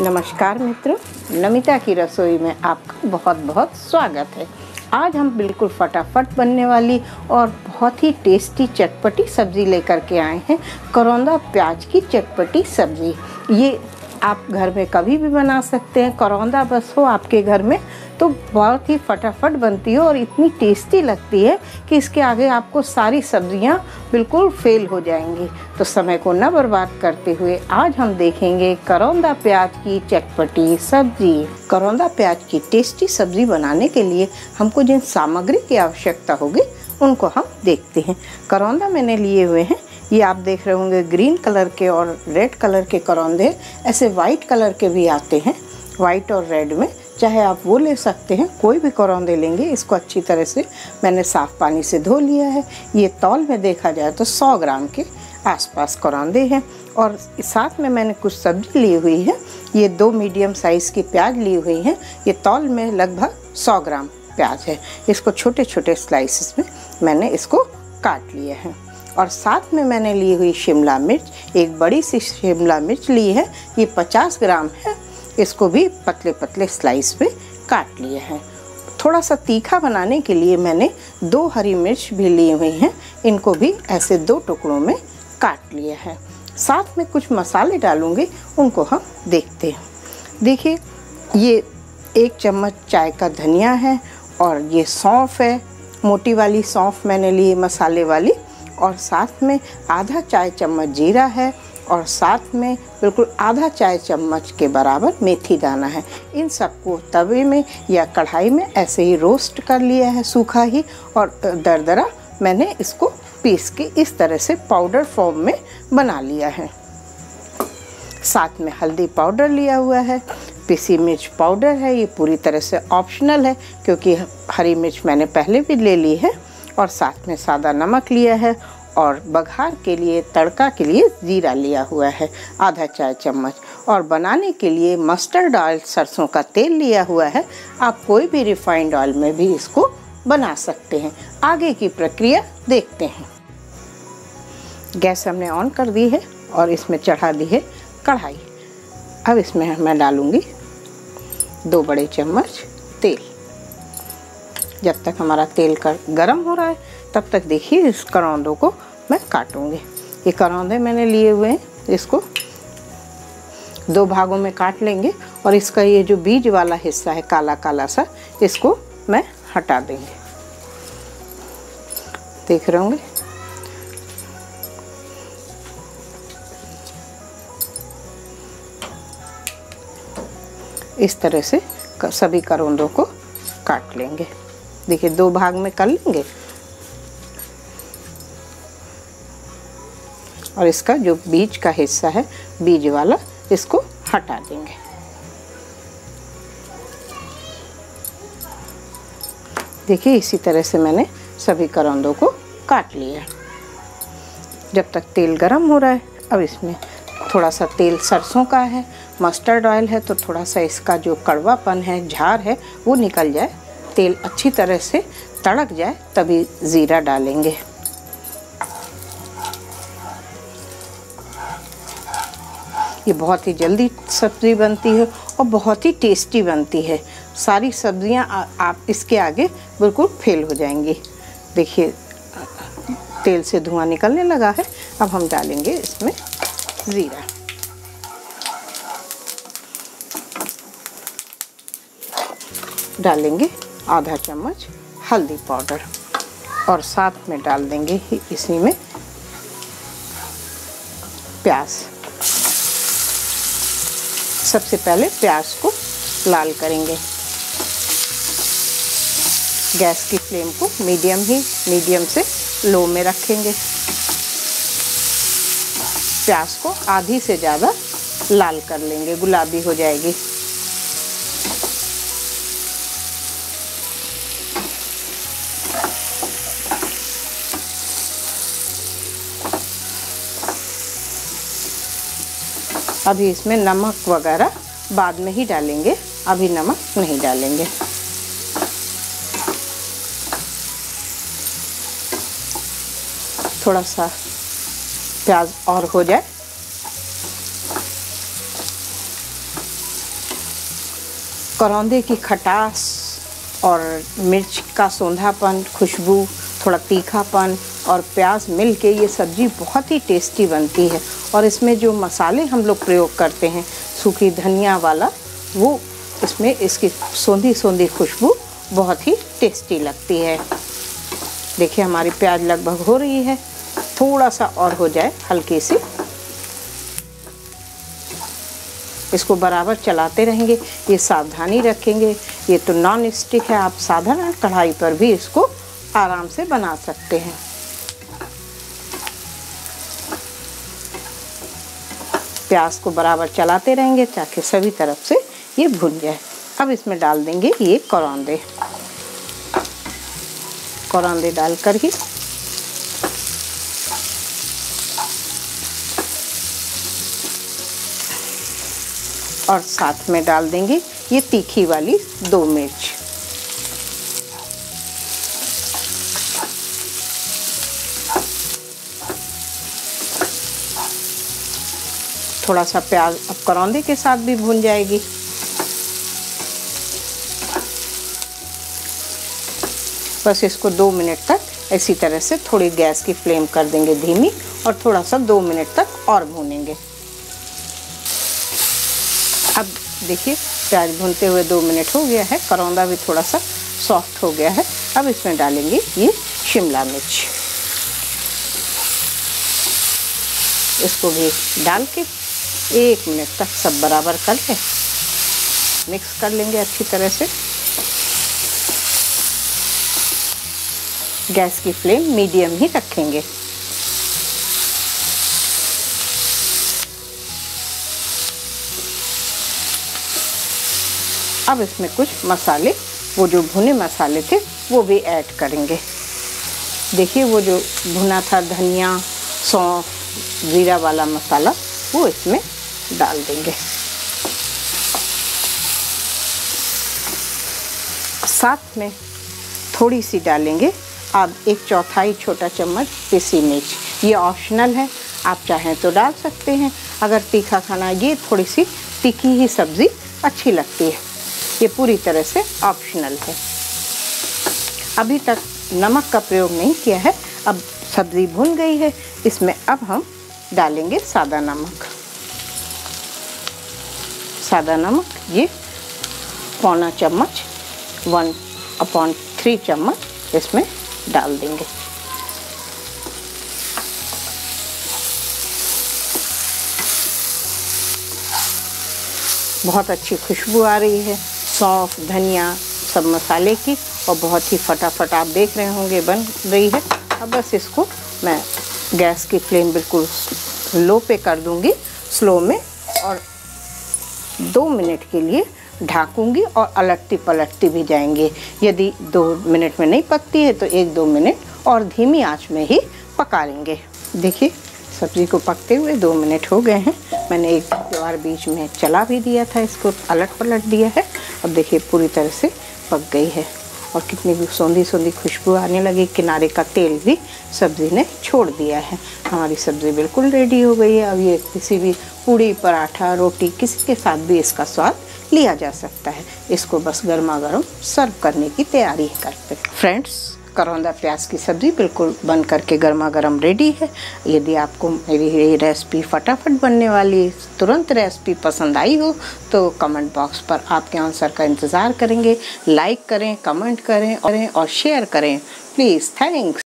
नमस्कार मित्रों, नमिता की रसोई में आपका बहुत बहुत स्वागत है। आज हम बिल्कुल फटाफट बनने वाली और बहुत ही टेस्टी चटपटी सब्ज़ी लेकर के आए हैं। करौंदा प्याज की चटपटी सब्ज़ी। ये आप घर में कभी भी बना सकते हैं। करौंदा बस हो आपके घर में तो बहुत ही फटाफट बनती है और इतनी टेस्टी लगती है कि इसके आगे आपको सारी सब्जियां बिल्कुल फेल हो जाएंगी। तो समय को न बर्बाद करते हुए आज हम देखेंगे करौंदा प्याज की चटपटी सब्जी। करौंदा प्याज की टेस्टी सब्जी बनाने के लिए हमको जिन सामग्री की आवश्यकता होगी उनको हम देखते हैं। करौंदा मैंने लिए हुए हैं, ये आप देख रहे होंगे ग्रीन कलर के और रेड कलर के करौंदे, ऐसे वाइट कलर के भी आते हैं, वाइट और रेड में, चाहे आप वो ले सकते हैं। कोई भी करौंदे लेंगे। इसको अच्छी तरह से मैंने साफ़ पानी से धो लिया है। ये तौल में देखा जाए तो 100 ग्राम के आसपास करौंदे हैं। और साथ में मैंने कुछ सब्जी ली हुई है। ये 2 मीडियम साइज़ की प्याज ली हुई हैं। ये तौल में लगभग 100 ग्राम प्याज है। इसको छोटे छोटे स्लाइसेस में मैंने इसको काट लिया है। और साथ में मैंने ली हुई शिमला मिर्च, एक बड़ी सी शिमला मिर्च ली है। ये 50 ग्राम है। इसको भी पतले पतले स्लाइस में काट लिए हैं। थोड़ा सा तीखा बनाने के लिए मैंने 2 हरी मिर्च भी ली हुई हैं। इनको भी ऐसे 2 टुकड़ों में काट लिए हैं। साथ में कुछ मसाले डालूंगी, उनको हम देखते हैं। देखिए, ये 1 चम्मच चाय का धनिया है और ये सौंफ है, मोटी वाली सौंफ मैंने ली मसाले वाली। और साथ में आधा चाय चम्मच जीरा है और साथ में बिल्कुल आधा चाय चम्मच के बराबर मेथी दाना है। इन सबको तवे में या कढ़ाई में ऐसे ही रोस्ट कर लिया है, सूखा ही, और दरदरा मैंने इसको पीस के इस तरह से पाउडर फॉर्म में बना लिया है। साथ में हल्दी पाउडर लिया हुआ है, पिसी मिर्च पाउडर है। ये पूरी तरह से ऑप्शनल है क्योंकि हरी मिर्च मैंने पहले भी ले ली है। और साथ में सादा नमक लिया है और बघार के लिए, तड़का के लिए जीरा लिया हुआ है आधा चाय चम्मच। और बनाने के लिए मस्टर्ड ऑयल, सरसों का तेल लिया हुआ है। आप कोई भी रिफाइंड ऑयल में भी इसको बना सकते हैं। आगे की प्रक्रिया देखते हैं। गैस हमने ऑन कर दी है और इसमें चढ़ा दी है कढ़ाई। अब इसमें मैं डालूंगी 2 बड़े चम्मच तेल। जब तक हमारा तेल गरम हो रहा है तब तक देखिए इस करौंदों को मैं काटूंगी। ये करौंदे मैंने लिए हुए हैं, इसको 2 भागों में काट लेंगे। और इसका ये जो बीज वाला हिस्सा है काला काला सा, इसको मैं हटा देंगे। देख रहे होंगे इस तरह से सभी करौंदों को काट लेंगे। देखिए 2 भाग में कर लेंगे और इसका जो बीज का हिस्सा है, बीज वाला, इसको हटा देंगे। देखिए इसी तरह से मैंने सभी करौंदों को काट लिया। जब तक तेल गरम हो रहा है, अब इसमें थोड़ा सा तेल सरसों का है, मस्टर्ड ऑयल है, तो थोड़ा सा इसका जो कड़वापन है, झार है, वो निकल जाए, तेल अच्छी तरह से तड़क जाए, तभी ज़ीरा डालेंगे। ये बहुत ही जल्दी सब्ज़ी बनती है और बहुत ही टेस्टी बनती है। सारी सब्जियां आप इसके आगे बिल्कुल फेल हो जाएंगी। देखिए तेल से धुआं निकलने लगा है। अब हम डालेंगे इसमें ज़ीरा। डालेंगे आधा चम्मच हल्दी पाउडर और साथ में डाल देंगे इसी में प्याज। सबसे पहले प्याज को लाल करेंगे। गैस की फ्लेम को मीडियम से लो में रखेंगे। प्याज को आधी से ज़्यादा लाल कर लेंगे, गुलाबी हो जाएगी। अभी इसमें नमक वगैरह बाद में ही डालेंगे, अभी नमक नहीं डालेंगे। थोड़ा सा प्याज और हो जाए करौंदे की खटास और मिर्च का सौंधापन, खुशबू, थोड़ा तीखापन और प्याज मिल के ये सब्ज़ी बहुत ही टेस्टी बनती है। और इसमें जो मसाले हम लोग प्रयोग करते हैं सूखी धनिया वाला, वो इसमें इसकी सौंधी सौंधी खुशबू बहुत ही टेस्टी लगती है। देखिए हमारी प्याज लगभग हो रही है, थोड़ा सा और हो जाए हल्की सी। इसको बराबर चलाते रहेंगे, ये सावधानी रखेंगे। ये तो नॉन स्टिक है, आप साधारण कढ़ाई पर भी इसको आराम से बना सकते हैं। प्याज को बराबर चलाते रहेंगे ताकि सभी तरफ से ये भुन जाए। अब इसमें डाल देंगे ये करौंदे। करौंदे डालकर ही और साथ में डाल देंगे ये तीखी वाली 2 मिर्च। थोड़ा सा प्याज अब करौंदे के साथ भी भून जाएगी। बस इसको 2 मिनट तक इसी तरह से थोड़ी गैस की फ्लेम कर देंगे धीमी और थोड़ा सा 2 मिनट तक और भूनेंगे। अब देखिए प्याज भूनते हुए 2 मिनट हो गया है, करौंदा भी थोड़ा सा सॉफ्ट हो गया है। अब इसमें डालेंगे ये शिमला मिर्च। इसको भी डाल के 1 मिनट तक सब बराबर कर लें, मिक्स कर लेंगे अच्छी तरह से। गैस की फ्लेम मीडियम ही रखेंगे। अब इसमें कुछ मसाले, वो जो भुने मसाले थे वो भी ऐड करेंगे। देखिए वो जो भुना था धनिया, सौंफ, जीरा वाला मसाला, वो इसमें डाल देंगे। साथ में थोड़ी सी डालेंगे अब 1/4 छोटा चम्मच पिसी मिर्च। ये ऑप्शनल है, आप चाहें तो डाल सकते हैं। अगर तीखा खाना, ये थोड़ी सी तीखी ही सब्ज़ी अच्छी लगती है, ये पूरी तरह से ऑप्शनल है। अभी तक नमक का प्रयोग नहीं किया है। अब सब्ज़ी भुन गई है, इसमें अब हम डालेंगे सादा नमक। सादा नमक ये 1/4 चम्मच, 1/3 चम्मच इसमें डाल देंगे। बहुत अच्छी खुशबू आ रही है, सौंफ, धनिया, सब मसाले की, और बहुत ही फटाफट आप देख रहे होंगे बन रही है। अब बस इसको मैं गैस की फ्लेम बिल्कुल लो पे कर दूंगी, स्लो में, और 2 मिनट के लिए ढाकूंगी और अलटती पलटती भी जाएंगे। यदि 2 मिनट में नहीं पकती है तो 1-2 मिनट और धीमी आंच में ही पका लेंगे। देखिए सब्ज़ी को पकते हुए 2 मिनट हो गए हैं। मैंने एक बार बीच में चला भी दिया था, इसको अलट पलट दिया है। अब देखिए पूरी तरह से पक गई है और कितनी भी सौंधी सौंधी खुशबू आने लगी। किनारे का तेल भी सब्ज़ी ने छोड़ दिया है। हमारी सब्ज़ी बिल्कुल रेडी हो गई है। अब ये किसी भी पूड़ी, पराठा, रोटी, किसी के साथ भी इसका स्वाद लिया जा सकता है। इसको बस गर्मा गर्म सर्व करने की तैयारी करते हैं। फ्रेंड्स, करौंदा प्याज की सब्ज़ी बिल्कुल बन करके गर्मा गर्म रेडी है। यदि आपको मेरी ये रेसिपी फटाफट बनने वाली तुरंत रेसिपी पसंद आई हो तो कमेंट बॉक्स पर आपके आंसर का इंतज़ार करेंगे। लाइक करें, कमेंट करें और शेयर करें प्लीज़। थैंक्स।